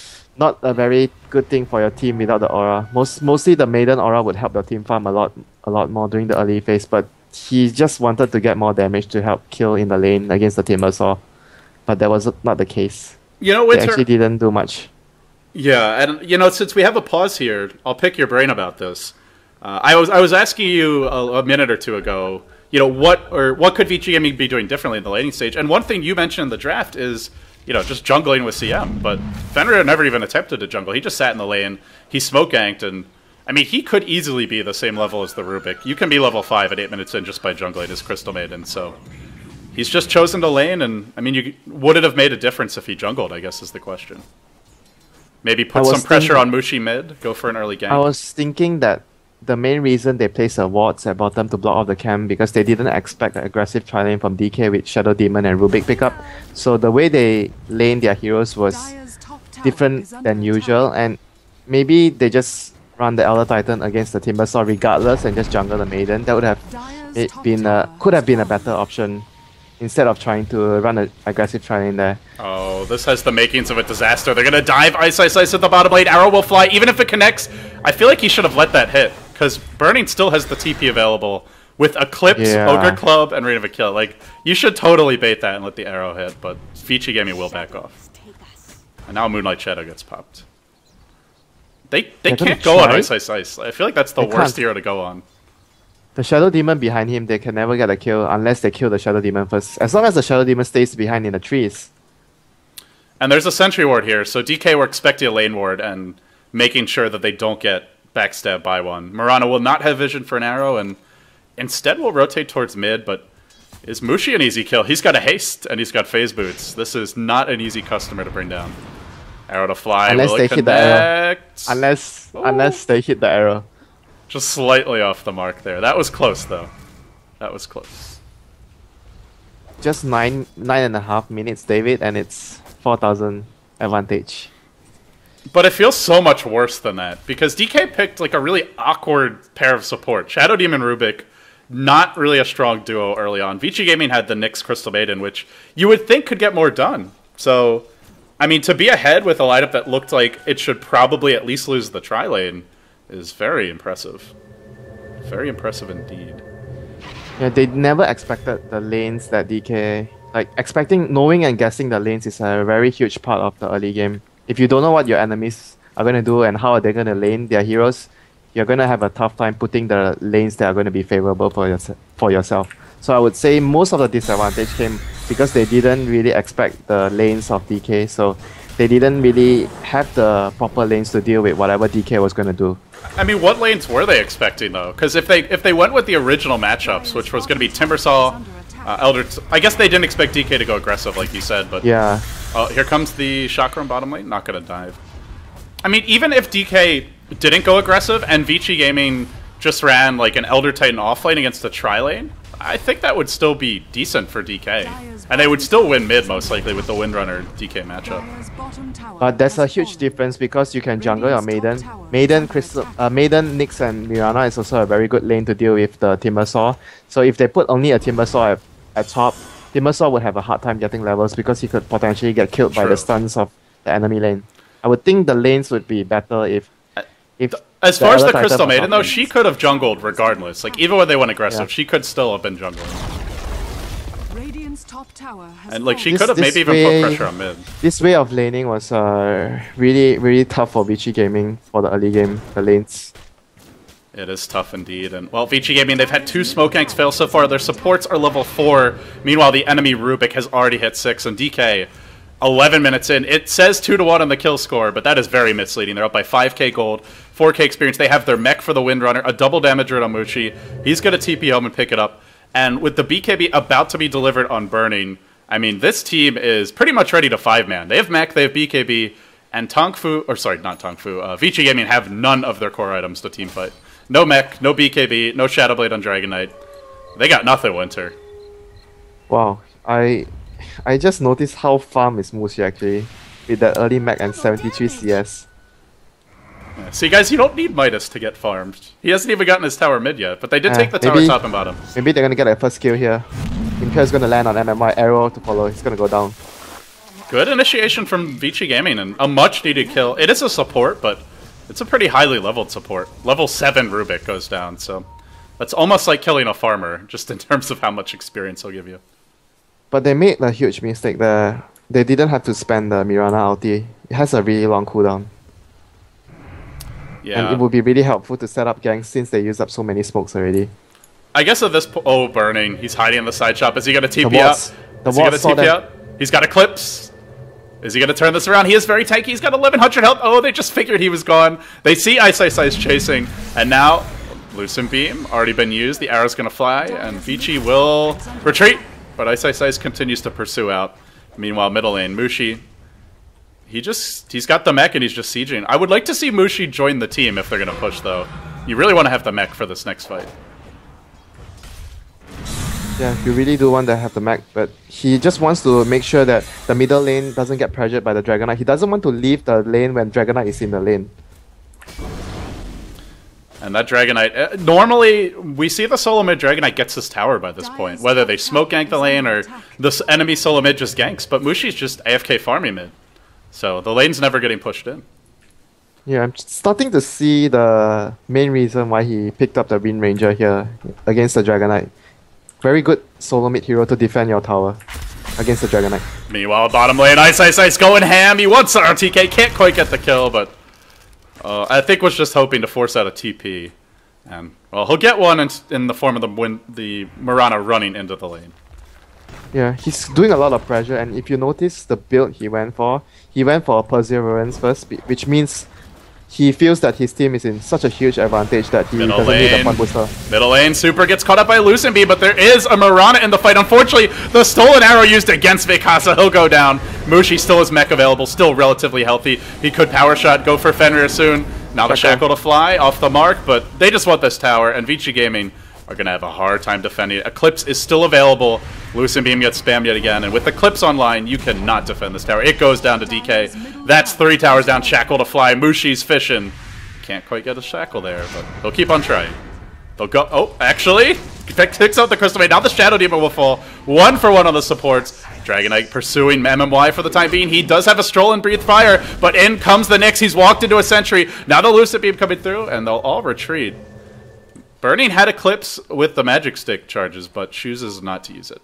good thing for your team without the aura. Mostly the Maiden aura would help your team farm a lot more during the early phase, but he just wanted to get more damage to help kill in the lane against the Timbersaw. But that was not the case. You know, they actually didn't do much. Yeah, and you know, since we have a pause here, I'll pick your brain about this. I was asking you a minute or two ago, you know, what could Vici Gaming be doing differently in the laning stage? And one thing you mentioned in the draft is, you know, just jungling with CM. But Fenrir never even attempted to jungle. He just sat in the lane. He smoke ganked, and I mean, he could easily be the same level as the Rubik. You can be level 5 at 8 minutes in just by jungling his Crystal Maiden. So he's just chosen to lane, and I mean, would it have made a difference if he jungled? I guess is the question. Maybe put some pressure on Mushi mid, go for an early gank. I was thinking that the main reason they placed the wards at bottom to block off the camp because they didn't expect an aggressive tri-lane from DK with Shadow Demon and Rubik pickup. So the way they lane their heroes was different than usual, and maybe they just run the Elder Titan against the Timbersaw regardless and just jungle the Maiden. That would have could have been a better option instead of trying to run an aggressive tri-lane there. Oh, this has the makings of a disaster. They're gonna dive Ice Ice Ice at the bottom lane. Arrow will fly, even if it connects. I feel like he should have let that hit, because Burning still has the TP available with Eclipse, Ogre Club, and Reign of a Kill. Like, you should totally bait that and let the arrow hit, but Vici Gaming will back off. And now Moonlight Shadow gets popped. They can't go on Ice Ice Ice. I feel like that's the worst hero to go on. The Shadow Demon behind him, they can never get a kill unless they kill the Shadow Demon first. As long as the Shadow Demon stays behind in the trees. And there's a sentry ward here, so DK were expecting a lane ward and making sure that they don't get backstabbed by one. Mirana will not have vision for an arrow, and instead will rotate towards mid, but is Mushi an easy kill? He's got a haste, and he's got phase boots. This is not an easy customer to bring down. Arrow to fly, Unless will they it hit the arrow. connect? Unless they hit the arrow. Just slightly off the mark there. That was close, though. That was close. Just 9.5 minutes, David, and it's 4,000 advantage. But it feels so much worse than that, because DK picked like a really awkward pair of support. Shadow Demon Rubik, not really a strong duo early on. Vici Gaming had the Nyx Crystal Maiden, which you would think could get more done. So, I mean, to be ahead with a lineup that looked like it should probably at least lose the tri-lane is very impressive. Very impressive indeed. Yeah, they never expected the lanes that DK... Like, knowing and guessing the lanes is a very huge part of the early game. If you don't know what your enemies are going to do and how they're going to lane their heroes, you're going to have a tough time putting the lanes that are going to be favorable for yourself. So I would say most of the disadvantage came because they didn't really expect the lanes of DK, so they didn't really have the proper lanes to deal with whatever DK was going to do. I mean, what lanes were they expecting, though? Because if they went with the original matchups, which was going to be Timbersaw, Elder... I guess they didn't expect DK to go aggressive, like you said, but... Yeah. Here comes the Chakram bottom lane. Not going to dive. I mean, even if DK didn't go aggressive and Vici Gaming just ran like an Elder Titan offlane against the tri-lane, I think that would still be decent for DK. And they would still win mid, most likely, with the Windrunner DK matchup. But there's a huge difference because you can jungle your Maiden. Maiden, Nyx, and Mirana is also a very good lane to deal with the Timbersaw. So if they put only a Timbersaw at top, Timbersaw would have a hard time getting levels because he could potentially get killed by the stuns of the enemy lane. I would think the lanes would be better if as far as the Crystal Maiden, though, she could have jungled regardless. Like, even when they went aggressive, she could still have been jungling. Top tower has and like she could have maybe even put pressure on mid. This way of laning was really, really tough for Vici Gaming for the early game, the lanes. It is tough indeed. And, well, Vici Gaming, they've had 2 smoke ganks fail so far. Their supports are level 4. Meanwhile, the enemy Rubik has already hit 6. And DK, 11 minutes in. It says 2-1 on the kill score, but that is very misleading. They're up by 5k gold, 4k experience. They have their mech for the Windrunner, a double damager on Mushi. He's going to TP home and pick it up. And with the BKB about to be delivered on Burning, I mean, this team is pretty much ready to 5-man. They have mech, they have BKB, and Vici Gaming have none of their core items to teamfight. No mech, no BKB, no Shadowblade on Dragon Knight. They got nothing, Winter. Wow, I just noticed how farm is Mushi actually, with that early mech and 73 CS. Yeah. See, guys, you don't need Midas to get farmed. He hasn't even gotten his tower mid yet, but they did take the tower top and bottom. Maybe they're gonna get their first kill here. Imperial's gonna land on MMY, arrow to follow, he's gonna go down. Good initiation from Vici Gaming and a much needed kill. It is a support, but it's a pretty highly leveled support. Level 7 Rubik goes down, so that's almost like killing a farmer, just in terms of how much experience he'll give you. But they made a huge mistake there. They didn't have to spend the Mirana ulti. It has a really long cooldown. Yeah. And it would be really helpful to set up ganks since they used up so many smokes already. I guess at this point... Oh, Burning. He's hiding in the side shop. Is he going to TP out? Is he going to TP out? He's got Eclipse. Is he going to turn this around? He is very tanky. He's got 1100 health. Oh, they just figured he was gone. They see Ice chasing. And now, Lucent Beam already been used. The arrow's going to fly. And Vici will retreat. But Ice continues to pursue out. Meanwhile, middle lane, Mushi... He's got the mech and he's just sieging. I would like to see Mushi join the team if they're going to push, though. You really want to have the mech for this next fight. Yeah, you really do want to have the mech, but he just wants to make sure that the middle lane doesn't get pressured by the Dragon Knight. He doesn't want to leave the lane when Dragon Knight is in the lane. And that Dragon Knight... normally, we see the solo mid Dragon Knight gets his tower by this point. Whether they smoke gank the lane or the enemy solo mid just ganks. But Mushi's just AFK farming mid. So the lane's never getting pushed in. Yeah, I'm starting to see the main reason why he picked up the Wind Ranger here against the Dragon Knight. Very good solo mid hero to defend your tower against the Dragon Knight. Meanwhile, bottom lane, Ice going ham. He wants the RTK, can't quite get the kill, but I think was just hoping to force out a TP. And, well, he'll get one in the form of the Mirana running into the lane. Yeah, he's doing a lot of pressure, and if you notice the build he went for Perseverance first, which means he feels that his team is in such a huge advantage that he Middle doesn't need a lane. fun booster. Middle lane, Super gets caught up by Lucenby, but there is a Mirana in the fight. Unfortunately, the stolen arrow used against Mikasa, he'll go down. Mushi still has mech available, still relatively healthy. He could power shot, go for Fenrir soon. Now the Shackle to fly, off the mark, but they just want this tower, and Vici Gaming are going to have a hard time defending it. Eclipse is still available. Lucent Beam gets spammed yet again, and with Eclipse online, you cannot defend this tower. It goes down to DK. That's 3 towers down, Shackle to fly. Mushi's fishing. Can't quite get a Shackle there, but they'll keep on trying. They'll go... Oh, actually, picks out the Crystal Maid. Now the Shadow Demon will fall. 1 for 1 on the supports. Dragonite pursuing MMY for the time being. He does have a Stroll and Breathe Fire, but in comes the Nyx. He's walked into a Sentry. Now the Lucent Beam coming through, and they'll all retreat. Burning had Eclipse with the Magic Stick charges, but chooses not to use it.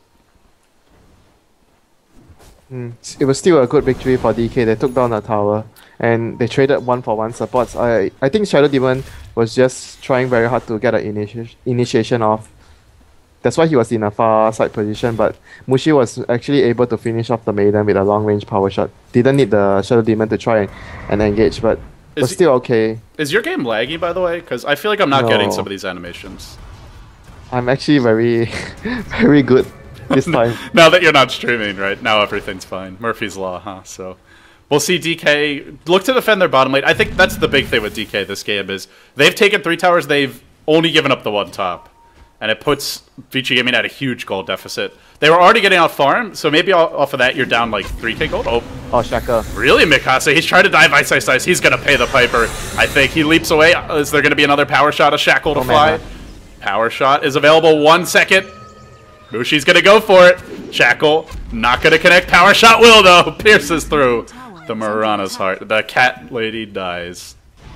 It was still a good victory for DK. They took down the tower, and they traded 1-for-1 supports. I think Shadow Demon was just trying very hard to get an initiation off. That's why he was in a far side position, but Mushi was actually able to finish off the Maiden with a long range power shot. Didn't need the Shadow Demon to try and engage, but was still okay. Is your game laggy, by the way? Because I feel like I'm not getting No. some of these animations. I'm actually very, very good this time. Now that you're not streaming, right? Now everything's fine. Murphy's Law, huh? So we'll see DK look to defend their bottom lane. I think that's the big thing with DK this game is they've taken 3 towers, they've only given up the 1 top. And it puts Vici Gaming at a huge gold deficit. They were already getting out farm, so maybe off of that you're down like 3k gold. Oh, Shaka. really, Mikasa? He's trying to dive Ice. He's going to pay the piper. I think he leaps away. Is there going to be another power shot, a Shackle to fly? Power shot is available. 1 second. Mushi's going to go for it. Shackle, not going to connect. Power shot will, though. Pierces through the Mirana's heart. The cat lady dies.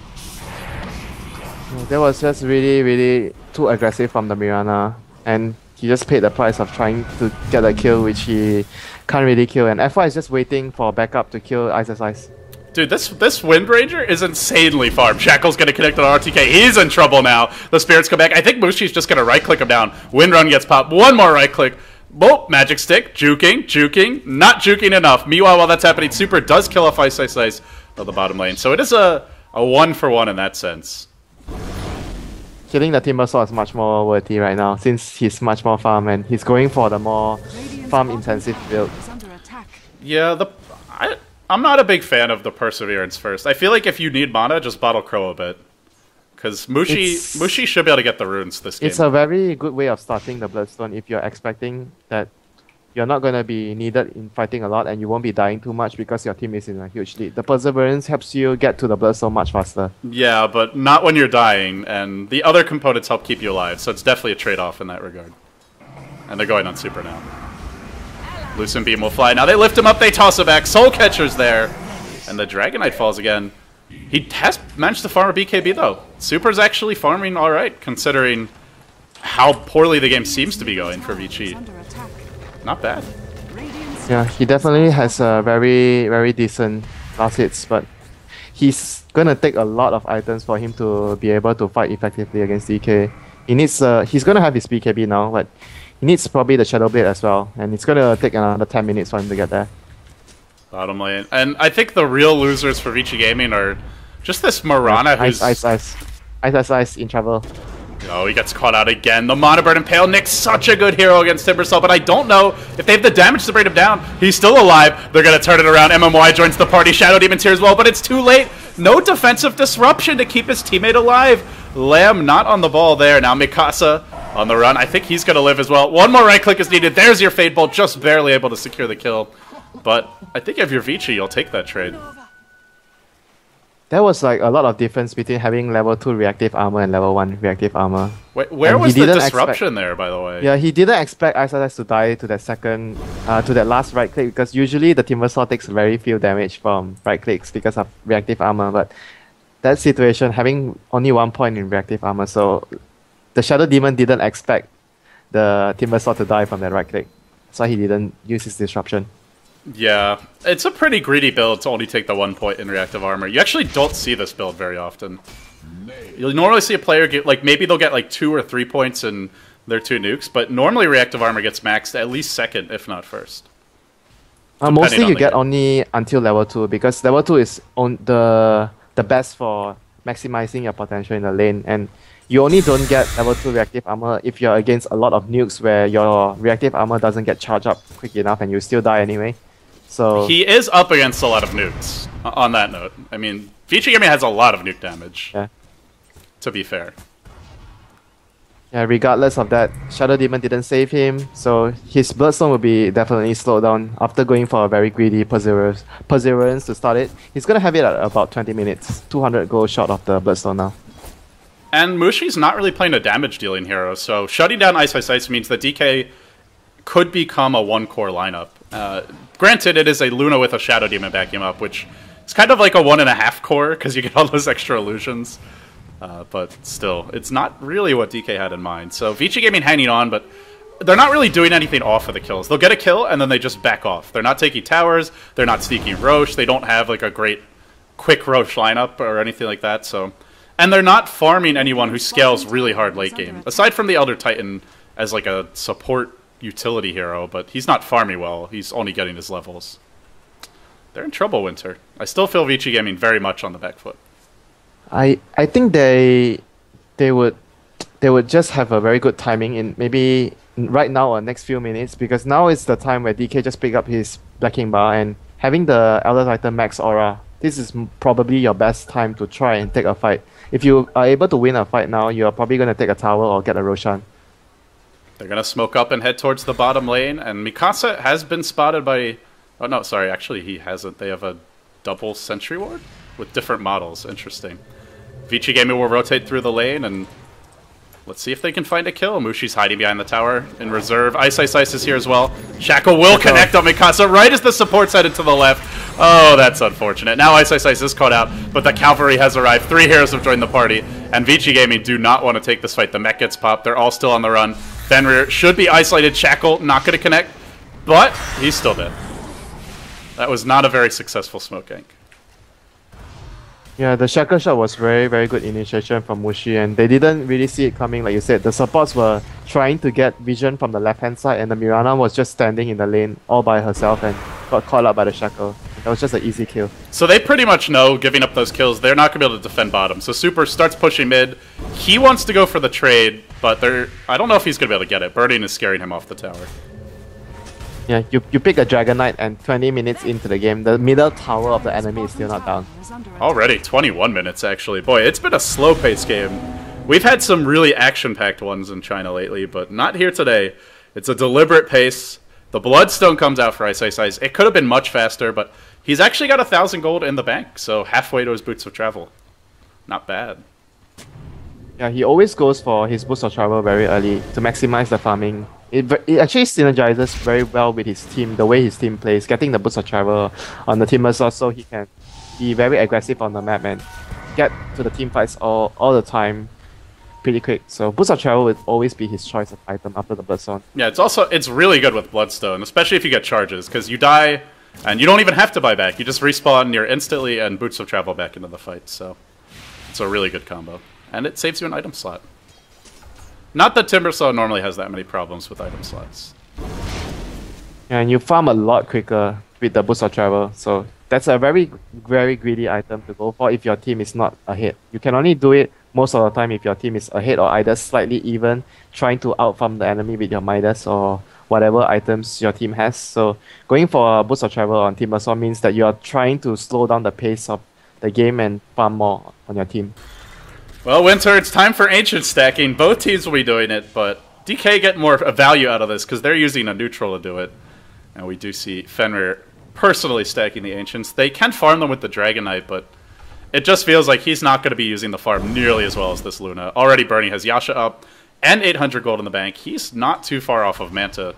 That was just really, really too aggressive from the Mirana, and he just paid the price of trying to get a kill, which he can't really kill. And F1 is just waiting for backup to kill Ice. Dude, this Wind Ranger is insanely farmed. Shackle's going to connect on RTK. He's in trouble now. The Spirits come back. I think Mushi's just going to right-click him down. Wind Run gets popped. 1 more right-click. Oh, Magic Stick. Juking. Not juking enough. Meanwhile, while that's happening, Super does kill off Ice of the bottom lane. So it is a 1-for-1 in that sense. Killing the Timbersaw is much more worthy right now, since he's much more farm, and he's going for the more farm-intensive build. Yeah, I'm not a big fan of the Perseverance first. I feel like if you need mana, just bottle Crow a bit. Because Mushi should be able to get the runes this game. It's a very good way of starting the Bloodstone if you're expecting that you're not going to be needed in fighting a lot and you won't be dying too much because your team is in a huge lead. The Perseverance helps you get to the Bloodstone much faster. Yeah, but not when you're dying, and the other components help keep you alive, so it's definitely a trade-off in that regard. And they're going on Super now. Lucent Beam will fly. Now they lift him up, they toss it back. Soul Catcher's there. And the Dragonite falls again. He has managed to farm a BKB, though. Super's actually farming alright, considering how poorly the game seems to be going for Vici. Not bad. Yeah, he definitely has a very, very decent last hits, but he's gonna take a lot of items for him to be able to fight effectively against DK. He needs, he's gonna have his BKB now, but he needs probably the Shadow Blade as well, and it's gonna take another 10 minutes for him to get there. Bottom lane. And I think the real losers for Vici Gaming are just this Mirana who's... Ice in trouble. Oh, he gets caught out again. The Mana Bird and Pale Nick's such a good hero against Timbersaw, but I don't know if they have the damage to bring him down. He's still alive. They're going to turn it around. MMY joins the party. Shadow Demon's here as well, but it's too late. No defensive disruption to keep his teammate alive. Lamb not on the ball there. Now Mikasa on the run. I think he's going to live as well. 1 more right click is needed. There's your Fade Bolt, just barely able to secure the kill. But I think if you're Vici, you'll take that trade. There was like a lot of difference between having level 2 reactive armor and level 1 reactive armor. Wait, where was the disruption there, by the way? Yeah, he didn't expect Ice to die to that to that last right click, because usually the Timbersaw takes very few damage from right clicks because of reactive armor, but that situation, having only 1 point in reactive armor, so the Shadow Demon didn't expect the Timbersaw to die from that right click. So he didn't use his disruption. Yeah, it's a pretty greedy build to only take the 1 point in reactive armor. You actually don't see this build very often. You'll normally see a player get, like, maybe they'll get like 2 or 3 points in their 2 nukes, but normally reactive armor gets maxed at least second, if not first. Mostly on you the get game. only until level 2 because level 2 is on the best for maximizing your potential in the lane, and you only don't get level 2 reactive armor if you're against a lot of nukes where your reactive armor doesn't get charged up quick enough and you still die anyway. So He is up against a lot of nukes, on that note. I mean, Vici Gaming has a lot of nuke damage, yeah. to be fair. Yeah, regardless of that, Shadow Demon didn't save him, so his Bloodstone will be definitely slowed down after going for a very greedy Perseverance to start it. He's gonna have it at about 20 minutes, 200 gold short of the Bloodstone now. And Mushi's not really playing a damage dealing hero, so shutting down Ice Ice Ice means that DK could become a 1-core lineup. Granted, it is a Luna with a Shadow Demon backing him up, which is kind of like a 1.5 core, because you get all those extra illusions. But still, it's not really what DK had in mind. So Vici Gaming hanging on, but they're not really doing anything off of the kills. They'll get a kill, and then they just back off. They're not taking towers, they're not sneaking Roche, they don't have like a great quick Roche lineup or anything like that, so... And they're not farming anyone who scales really hard late game. Aside from the Elder Titan as like a support utility hero, but he's not farming well. He's only getting his levels. They're in trouble, Winter. I still feel Vici Gaming very much on the back foot. I think they would just have a very good timing in maybe right now or next few minutes, because now is the time where DK just pick up his Black King bar and having the Elder Titan max aura. This is probably your best time to try and take a fight. If you are able to win a fight now, you are probably going to take a tower or get a Roshan. They're going to smoke up and head towards the bottom lane, and Mikasa has been spotted by... Oh, no, sorry, actually he hasn't. They have a double Sentry Ward with different models. Interesting. Vici Gaming will rotate through the lane, and let's see if they can find a kill. Mushi's hiding behind the tower in reserve. Ice Ice Ice is here as well. Shackle will connect on Mikasa right as the support's headed to the left. Oh, that's unfortunate. Now Ice Ice Ice is caught out, but the cavalry has arrived. 3 heroes have joined the party, and Vici Gaming do not want to take this fight. The mech gets popped. They're all still on the run. Fenrir should be isolated. Shackle not going to connect, but he's still dead. That was not a very successful smoke gank. Yeah, the Shackle shot was very, very good initiation from Mushi, and they didn't really see it coming. Like you said, the supports were trying to get vision from the left-hand side, and the Mirana was just standing in the lane all by herself and got caught out by the Shackle. That was just an easy kill. So they pretty much know, giving up those kills, they're not going to be able to defend bottom. So Super starts pushing mid. He wants to go for the trade, but I don't know if he's going to be able to get it. Burning is scaring him off the tower. Yeah, you pick a Dragon Knight, and 20 minutes into the game, the middle tower of the enemy is still not down. Already 21 minutes, actually. Boy, it's been a slow-paced game. We've had some really action-packed ones in China lately, but not here today. It's a deliberate pace. The Bloodstone comes out for Ice Ice Ice. It could have been much faster, but he's actually got 1,000 gold in the bank, so halfway to his Boots of Travel. Not bad. Yeah, he always goes for his Boost of Travel very early to maximize the farming. It actually synergizes very well with his team, the way his team plays, getting the Boost of Travel on the Timbersaw so he can be very aggressive on the map and get to the team fights all the time pretty quick. So Boost of Travel would always be his choice of item after the Bloodstone. Yeah, it's really good with Bloodstone, especially if you get charges, because you die and you don't even have to buy back. You just respawn, you're instantly and Boots of Travel back into the fight. So it's a really good combo. And it saves you an item slot. Not that Timbersaw normally has that many problems with item slots. Yeah, and you farm a lot quicker with the Boost of Travel, so that's a very, very greedy item to go for if your team is not ahead. You can only do it most of the time if your team is ahead or either slightly even, trying to outfarm the enemy with your Midas or whatever items your team has. So going for a Boost of Travel on Timbersaw means that you are trying to slow down the pace of the game and farm more on your team. Well, Winter, it's time for Ancient stacking. Both teams will be doing it, but DK get more value out of this because they're using a neutral to do it. And we do see Fenrir personally stacking the Ancients. They can farm them with the Dragon Knight, but it just feels like he's not going to be using the farm nearly as well as this Luna. Already Bernie has Yasha up and 800 gold in the bank. He's not too far off of Manta.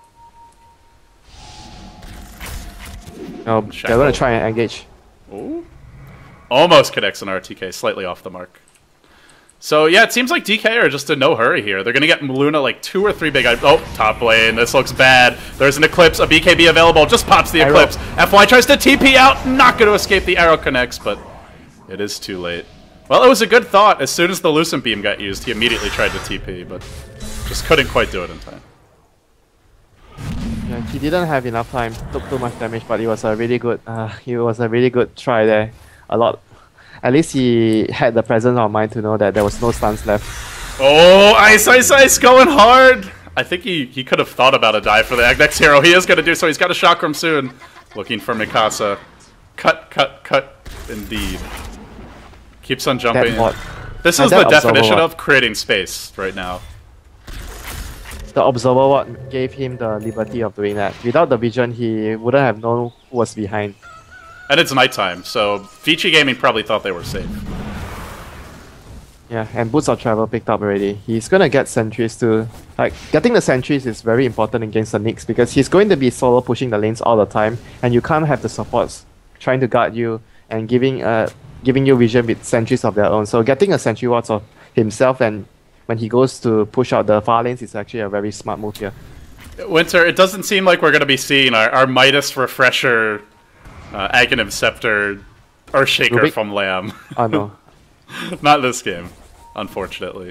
No, they're going to try and engage. Ooh. Almost connects an RTK, slightly off the mark. So yeah, it seems like DK are just in no hurry here. They're going to get Luna like 2 or 3 big items. Oh, top lane. This looks bad. There's an Eclipse. A BKB available. Just pops the Eclipse. FY tries to TP out. Not going to escape. The arrow connects, but it is too late. Well, it was a good thought. As soon as the Lucent Beam got used, he immediately tried to TP, but Just couldn't quite do it in time. Yeah, he didn't have enough time. Took too much damage, but it was a really good. It was a really good try there. A lot. At least he had the presence of mind to know that there was no stuns left. Oh, Ice going hard! I think he could have thought about a dive for the next hero. He is going to do so. He's got a chakram soon. Looking for Mikasa. Cut. Indeed. Keeps on jumping. This is the definition of creating space right now. The Observer Ward gave him the liberty of doing that. Without the vision, he wouldn't have known who was behind. And it's nighttime, so Vici Gaming probably thought they were safe. Yeah, and Boots of Travel picked up already. He's gonna get sentries too. Like, getting the sentries is very important against the Nyx because he's going to be solo pushing the lanes all the time, and you can't have the supports trying to guard you and giving you vision with sentries of their own. So getting a sentry wards of himself, and when he goes to push out the far lanes, is actually a very smart move here. Winter, it doesn't seem like we're going to be seeing our Midas Refresher, Aghanim Scepter, Earthshaker Rubik? from Lamb. Oh no. Not this game, unfortunately.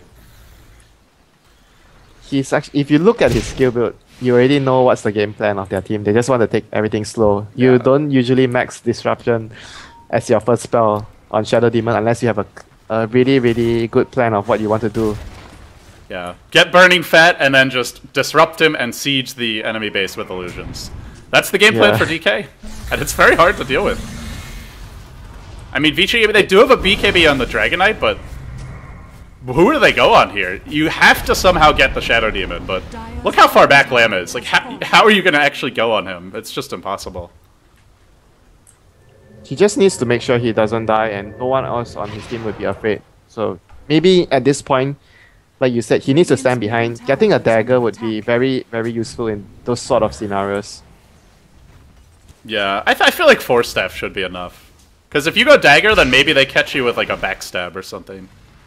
He's actually, if you look at his skill build, you already know what's the game plan of their team. They just want to take everything slow. You don't usually max Disruption as your first spell on Shadow Demon unless you have a really, really good plan of what you want to do. Yeah. Get Burning Fat and then just disrupt him and siege the enemy base with illusions. That's the game plan for DK. And it's very hard to deal with. I mean, Vici, they do have a BKB on the Dragon Knight, but who do they go on here? You have to somehow get the Shadow Demon, but look how far back Lamb is. Like, how are you going to actually go on him? It's just impossible. He just needs to make sure he doesn't die and no one else on his team would be afraid. So maybe at this point, like you said, he needs to stand behind. Getting a dagger would be very, very useful in those sort of scenarios. Yeah, I feel like Force Staff should be enough. Because if you go dagger, then maybe they catch you with like a backstab or something.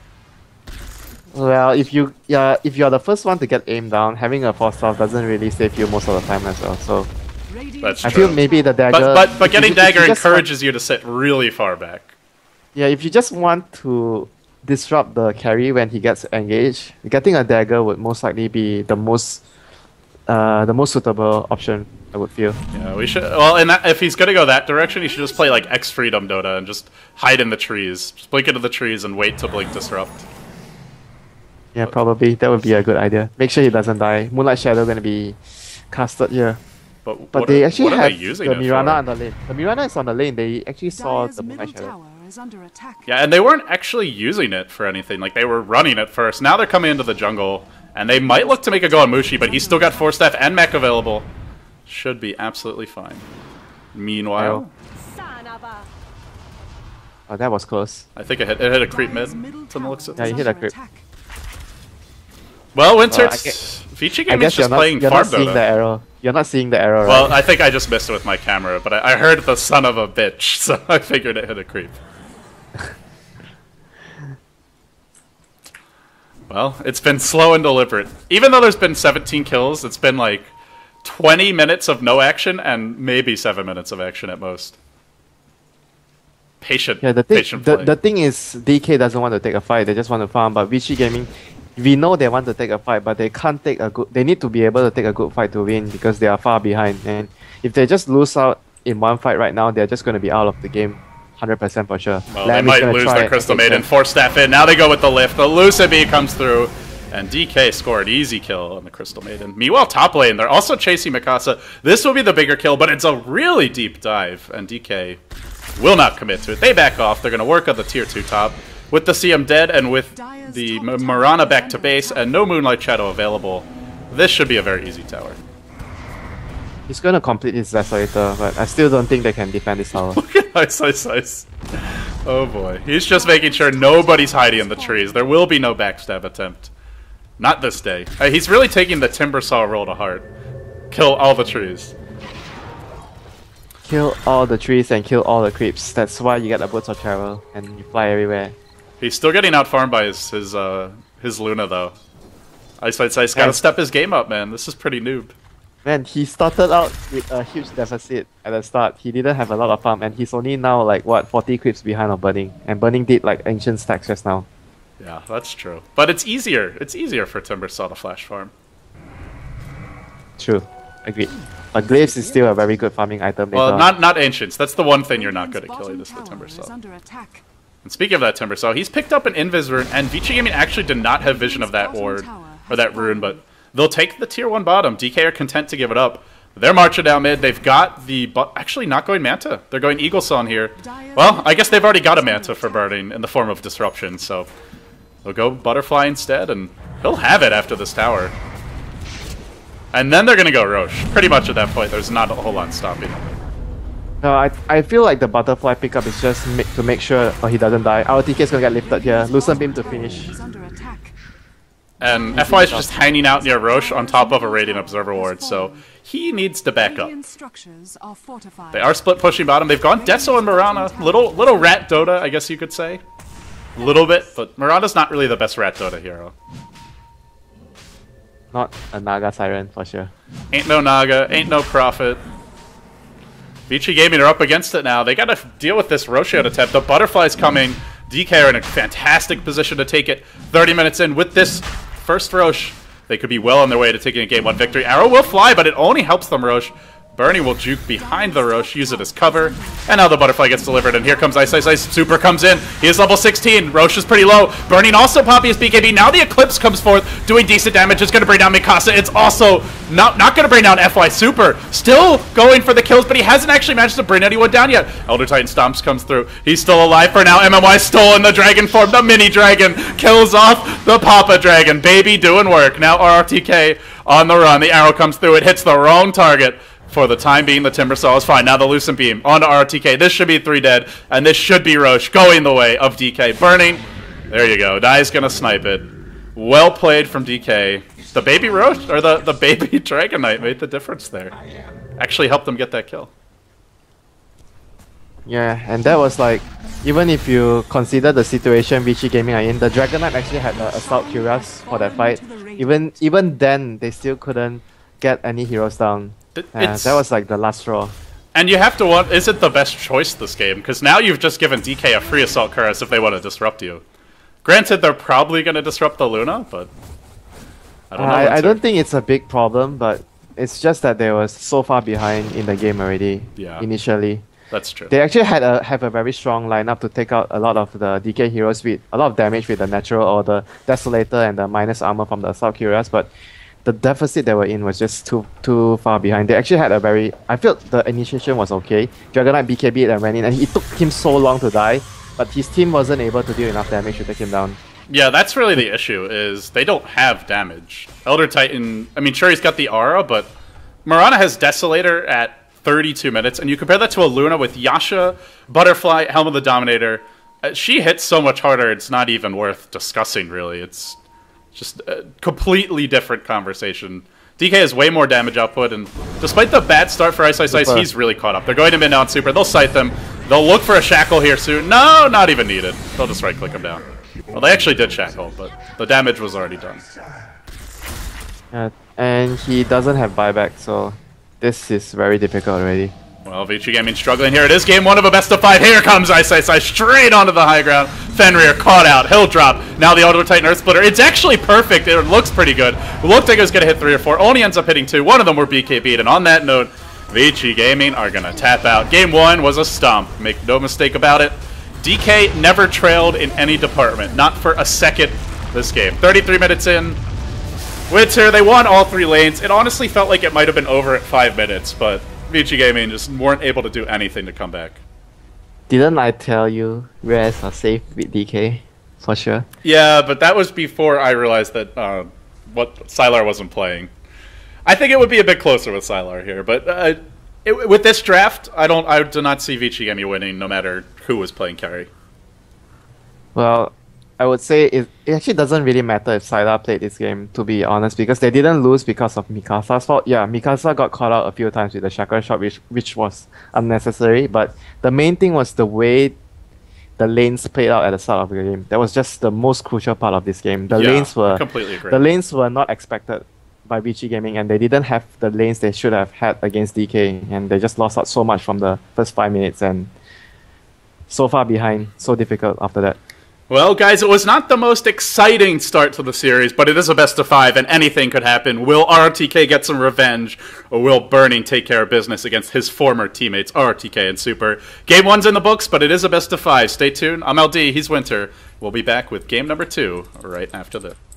Well, if you're the first one to get aimed down, having a force staff doesn't really save you most of the time as well. So that's true. I feel maybe the dagger. But getting dagger encourages you to sit really far back. Yeah, if you just want to disrupt the carry when he gets engaged, getting a dagger would most likely be the most suitable option, I would feel. Yeah, we should. Well, if he's gonna go that direction, he should just play like X Freedom Dota and just hide in the trees, just blink into the trees and wait to blink disrupt. Yeah, probably that would be a good idea. Make sure he doesn't die. Moonlight Shadow gonna be casted here. But they actually have the Mirana on the lane. The Mirana is on the lane. They actually saw the Moonlight Shadow. Yeah, and they weren't actually using it for anything. Like, they were running it first. Now they're coming into the jungle, and they might look to make a go on Mushi, but he's still got Force Staff and Mech available. Should be absolutely fine. Meanwhile... Oh, that was close. I think it hit a creep mid, from the looks of it. Yeah, he hit a creep. Well, Winter, Vici Gaming is just playing farm Dota. Seeing the arrow. You're not seeing the arrow, right? Well, I think I just missed it with my camera, but I heard the son of a bitch, so I figured it hit a creep. Well, it's been slow and deliberate. Even though there's been 17 kills, it's been like 20 minutes of no action and maybe 7 minutes of action at most. Patient play. The thing is, DK doesn't want to take a fight, they just want to farm, but Vici Gaming, we know they want to take a fight, but they can't take a good... They need to be able to take a good fight to win because they are far behind. And if they just lose out in one fight right now, they're just going to be out of the game. 100% for sure. Well, they might lose their Crystal Maiden. Force Staff in. Now they go with the lift. The Luciby comes through. And DK scored easy kill on the Crystal Maiden. Meanwhile, top lane, they're also chasing Mikasa. This will be the bigger kill, but it's a really deep dive. And DK will not commit to it. They back off. They're going to work on the tier 2 top. With the CM dead and with the Mirana back to base and no Moonlight Shadow available, this should be a very easy tower. He's going to complete his Desolator, but I still don't think they can defend this tower. Look at Ice. Oh boy. He's just making sure nobody's hiding in the trees. There will be no backstab attempt. Not this day. He's really taking the Timbersaw role to heart. Kill all the trees. Kill all the trees and kill all the creeps. That's why you get the Boots of Travel and you fly everywhere. He's still getting out-farmed by his Luna, though. Ice gotta step his game up, man. This is pretty noob. Man, he started out with a huge deficit at the start. He didn't have a lot of farm, and he's only now, like, what, 40 creeps behind of Burning. And Burning did, like, ancient stacks just now. Yeah, that's true. But it's easier. It's easier for Timbersaw to flash farm. True. Agreed. But Glaives is still a very good farming item. Well, later. not Ancients. That's the one thing you're not good at killing is the Bottom tower is Timbersaw. under attack. And speaking of that Timbersaw, he's picked up an Invis rune, and Vici Gaming actually did not have vision of that ward, or that rune, but they'll take the tier 1 bottom. DK are content to give it up. They're marching down mid. They've got the... Actually, not going Manta. They're going Eagleson here. Well, I guess they've already got a Manta for burning in the form of Disruption, so they'll go Butterfly instead, and he'll have it after this tower. And then they're going to go Roche. Pretty much at that point, there's not a whole lot stopping him. No, I feel like the butterfly pickup is just to make sure he doesn't die. Our TK is gonna get lifted here. Lucent Beam to finish. Is under attack. And FY is just hanging out near Roche on top of a Radiant Observer ward, so he needs to back up. Radiant structures are fortified. They are split pushing bottom. They've gone Deso and Mirana. Little rat Dota, I guess you could say. A little bit, but Mirana's not really the best rat Dota hero. Not a Naga Siren for sure. Ain't no Naga, ain't no Prophet. Vici Gaming are up against it now. They gotta deal with this Roche out attempt. The Butterfly's coming. DK are in a fantastic position to take it 30 minutes in with this first Roche. They could be well on their way to taking a Game 1 victory. Arrow will fly, but it only helps them Roche. Bernie will juke behind the Roche, use it as cover. And now the Butterfly gets delivered, and here comes Ice Ice Ice. Super comes in. He is level 16. Roche is pretty low. Burning also Poppy as BKB. Now the Eclipse comes forth, doing decent damage. It's going to bring down Mikasa. It's also not going to bring down FY Super. Still going for the kills, but he hasn't actually managed to bring anyone down yet. Elder Titan Stomps comes through. He's still alive for now. MMY stolen the dragon form. The mini dragon kills off the Papa Dragon. Baby doing work. Now RRTK on the run. The arrow comes through. It hits the wrong target. For the time being, the Timbersaw is fine. Now the Lucent Beam onto RTK. This should be 3 dead, and this should be Roche going the way of DK. Burning. There you go. Dai's going to snipe it. Well played from DK. The baby Roche, or the baby Dragon Knight made the difference there. Actually helped them get that kill. Yeah, and that was like, even if you consider the situation Vici Gaming are in, the Dragon Knight actually had the Assault Cuirass for that fight. Even then, they still couldn't get any heroes down. That was like the last straw. And you have to want, is it the best choice this game? Because now you've just given DK a free Assault Cuirass if they want to disrupt you. Granted, they're probably going to disrupt the Luna, but I don't know. I don't think it's a big problem, but it's just that they were so far behind in the game already. Yeah. Initially. That's true. They actually have a very strong lineup to take out a lot of the DK heroes with a lot of damage with the natural or the Desolator and the minus armor from the Assault Cuirass, but the deficit they were in was just too far behind. They actually had a very... I felt the initiation was okay. Dragon Knight BKB and ran in, and it took him so long to die, but his team wasn't able to deal enough damage to take him down. Yeah, that's really the issue, is they don't have damage. Elder Titan... I mean, sure, he's got the aura, but Mirana has Desolator at 32 minutes, and you compare that to a Luna with Yasha, Butterfly, Helm of the Dominator. She hits so much harder, it's not even worth discussing, really. It's just a completely different conversation. DK has way more damage output, and despite the bad start for Ice Ice Ice, he's really caught up. They're going to mid now on Super. They'll sight them. They'll look for a Shackle here soon. No, not even needed. They'll just right-click him down. Well, they actually did Shackle, but the damage was already done. And he doesn't have buyback, so this is very difficult already. Well, Vici Gaming struggling here. It is game 1 of a best of 5. Here comes Ice Ice Ice straight onto the high ground. Fenrir caught out. He'll drop. Now the Elder Titan Earth Splitter. It's actually perfect. It looks pretty good. It looked like it was going to hit 3 or 4. Only ends up hitting 2. One of them were BKB'd. And on that note, Vici Gaming are going to tap out. Game 1 was a stomp. Make no mistake about it. DK never trailed in any department. Not for a second this game. 33 minutes in. Witzer, they won all 3 lanes. It honestly felt like it might have been over at 5 minutes, but Vici Gaming just weren't able to do anything to come back. Didn't I tell you Res are safe with DK? For sure. Yeah, but that was before I realized that Sylar wasn't playing. I think it would be a bit closer with Sylar here, but with this draft, I do not see Vici Gaming winning no matter who was playing carry. Well, I would say it actually doesn't really matter if Sylar played this game, to be honest, because they didn't lose because of Mikasa's fault. Yeah, Mikasa got caught out a few times with the Chakra Shot, which was unnecessary, but the main thing was the way the lanes played out at the start of the game. That was just the most crucial part of this game. I completely agree. The lanes were not expected by Vici Gaming, and they didn't have the lanes they should have had against DK, and they just lost out so much from the first 5 minutes, and so far behind, so difficult after that. Well, guys, it was not the most exciting start to the series, but it is a best of 5, and anything could happen. Will RTK get some revenge, or will Burning take care of business against his former teammates, RTK and Super? Game 1's in the books, but it is a best of 5. Stay tuned. I'm LD, he's Winter. We'll be back with game number 2 right after this.